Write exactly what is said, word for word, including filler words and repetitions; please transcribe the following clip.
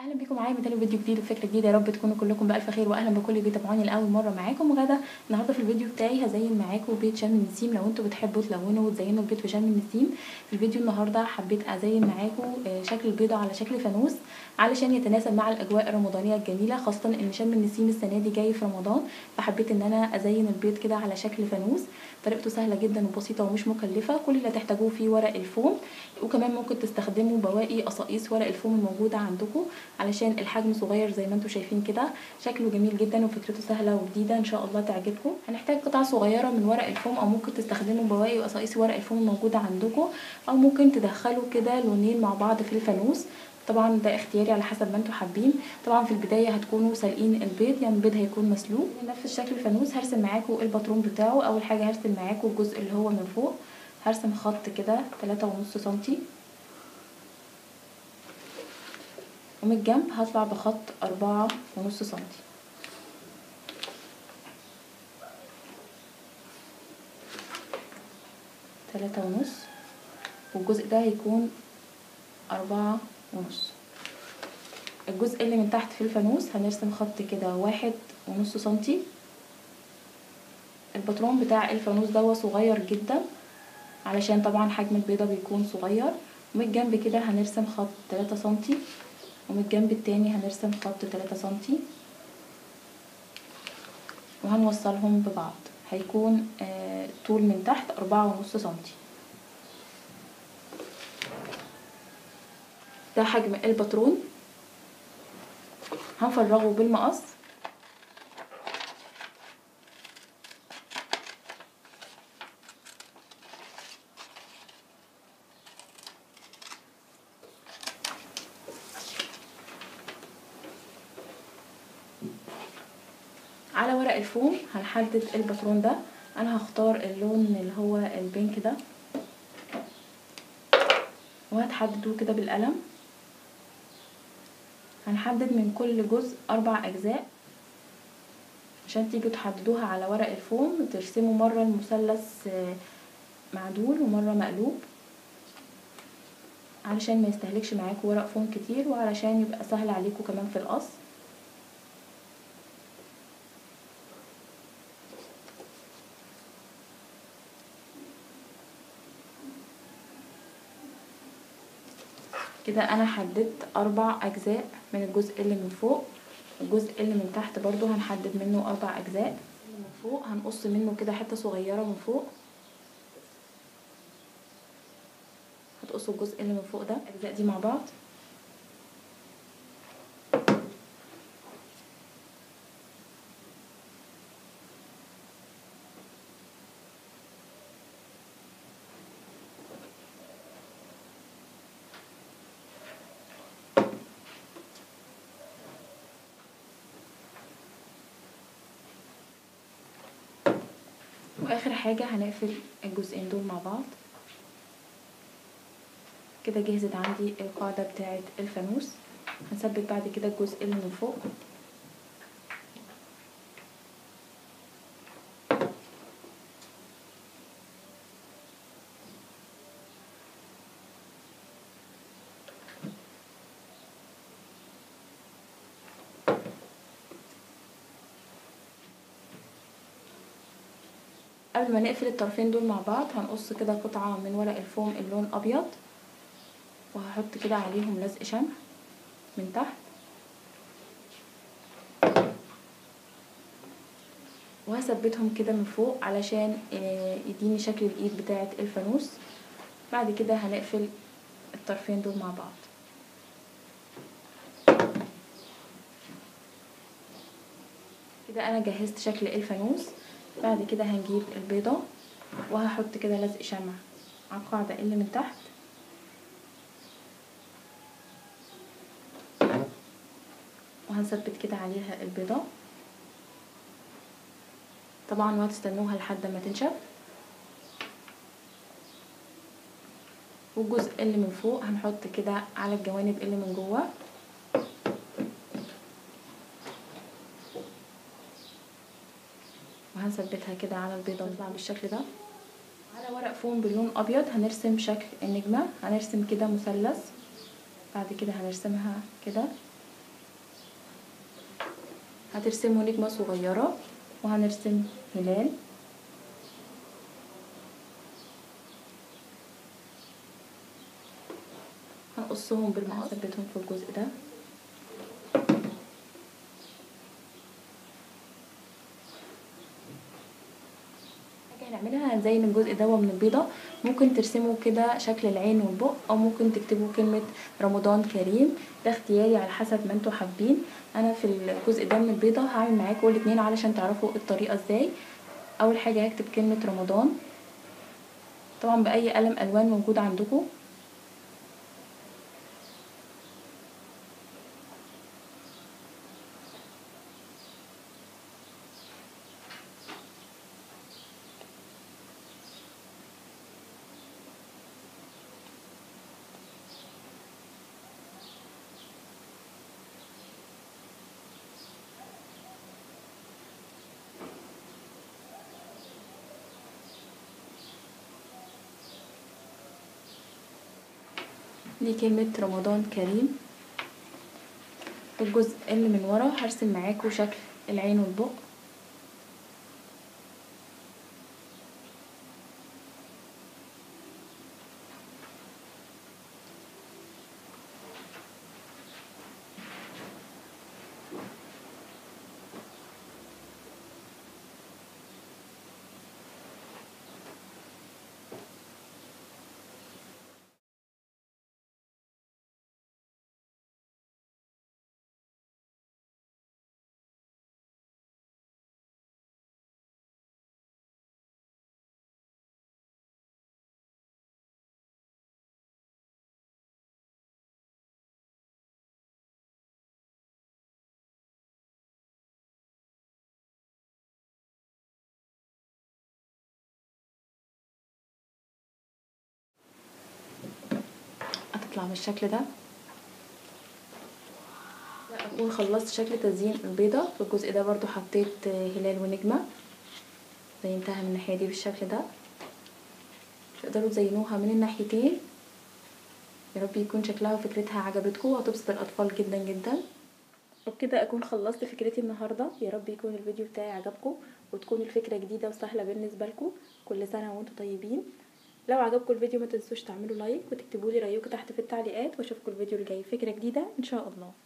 اهلا بيكم معايا من تاني فيديو جديد وفكره جديده. يا رب تكونوا كلكم بالف خير، واهلا بكل اللي بيتابعوني لاول مره. معاكم غدا. النهارده في الفيديو بتاعي هزين معاكم بيت شم النسيم. لو انتوا بتحبوا تلونوا وتزينوا البيت في شم النسيم، في الفيديو النهارده حبيت ازين معاكم شكل البيضه على شكل فانوس علشان يتناسب مع الاجواء الرمضانيه الجميله، خاصه ان شم النسيم السنه دي جاي في رمضان، فحبيت ان انا ازين البيت كده على شكل فانوس. طريقته سهله جدا وبسيطه ومش مكلفه. كل اللي هتحتاجوه فيه ورق الفوم، وكمان ممكن تستخدموا بواقي قصاقيس ورق الفوم الموجوده عندكم علشان الحجم صغير زي ما انتم شايفين كده. شكله جميل جدا وفكرته سهله وجديده، ان شاء الله تعجبكم. هنحتاج قطع صغيره من ورق الفوم، او ممكن تستخدموا بواقي وقصاقيس ورق الفوم الموجوده عندكم، او ممكن تدخلوا كده لونين مع بعض في الفانوس. طبعا ده اختياري على حسب ما انتم حابين. طبعا في البدايه هتكونوا سالقين البيض، يعني البيض هيكون مسلوق. نفس شكل الفانوس هرسم معاكم الباترون بتاعه. اول حاجه هرسم معاكم الجزء اللي هو من فوق، هرسم خط كده تلاتة ونص سنتي، ومن الجنب هطلع بخط أربعة ونص سنتي. تلاتة ونص، والجزء ده هيكون أربعة ونص. الجزء اللي من تحت في الفانوس هنرسم خط كده واحد ونص سنتي. الباترون بتاع الفانوس ده صغير جدا علشان طبعا حجم البيضة بيكون صغير. ومن الجنب كده هنرسم خط تلاتة سنتي، ومن الجنب التاني هنرسم خط تلاتة سنتي، وهنوصلهم ببعض. هيكون آه طول من تحت أربعة ونص سنتي. ده حجم الباترون. هنفرغه بالمقص. على ورق الفوم هنحدد الباترون ده. انا هختار اللون اللي هو البينك ده، وهتحددوه كده بالقلم. هنحدد من كل جزء اربع اجزاء عشان تيجوا تحددوها على ورق الفوم. ترسموا مره المثلث معدول ومره مقلوب علشان ما يستهلكش معاكم ورق فوم كتير، وعلشان يبقى سهل عليكم كمان في القص. كده انا حددت اربع اجزاء من الجزء اللي من فوق. الجزء اللي من تحت برضو هنحدد منه اربع اجزاء. اللي من فوق هنقص منه كده حته صغيره من فوق. هتقصوا الجزء اللي من فوق ده الاجزاء دي مع بعض. واخر حاجه هنقفل الجزئين دول مع بعض. كده جهزت عندي القاعده بتاعه الفانوس. هنثبت بعد كده الجزء اللي من فوق. قبل ما نقفل الطرفين دول مع بعض هنقص كده قطعه من ورق الفوم اللون ابيض، وهحط كده عليهم لزق شمع من تحت، وهثبتهم كده من فوق علشان يديني شكل الايد بتاعه الفانوس. بعد كده هنقفل الطرفين دول مع بعض. كده انا جهزت شكل الفانوس. بعد كده هنجيب البيضه وهحط كده لزق شمع على القاعده اللي من تحت، وهنثبت كده عليها البيضه. طبعا وهتستنوها لحد ما تنشف. والجزء اللي من فوق هنحط كده على الجوانب اللي من جوه، وهنثبتها كده على البيضه ونطلع بالشكل ده. على ورق فوم باللون ابيض هنرسم شكل النجمه. هنرسم كده مثلث، بعد كده هنرسمها كده هترسموا نجمة صغيرة وهنرسم هلال. هنقصهم بالمقص ثبتهم في الجزء ده. حاجه هنعملها هنزين الجزء ده من البيضه. ممكن ترسموا كده شكل العين والبق، او ممكن تكتبوا كلمه رمضان كريم، ده اختياري على حسب ما انتوا حابين. انا في الجزء ده من البيضه هعمل معاكم الاتنين علشان تعرفوا الطريقه ازاي. اول حاجه هكتب كلمه رمضان طبعا باي قلم الوان موجود عندكم. دي كلمة رمضان كريم. الجزء اللي من ورا هرسم معاكم شكل العين والبق. هتطلع بالشكل ده. اكون خلصت شكل تزيين البيضه. في الجزء ده برضو حطيت هلال ونجمه، زينتها من الناحيه دي بالشكل ده. تقدروا تزينوها من الناحيتين. يا رب يكون شكلها وفكرتها عجبتكم وهتبسط الاطفال جدا جدا. وبكده اكون خلصت فكرتي النهارده. يا رب يكون الفيديو بتاعي عجبكم وتكون الفكره جديده وسهله بالنسبه لكم. كل سنه وانتم طيبين. لو عجبكم الفيديو ما تنسوش تعملوا لايك وتكتبوا لي رايكم تحت في التعليقات، واشوفكم الفيديو الجاي فكره جديده ان شاء الله.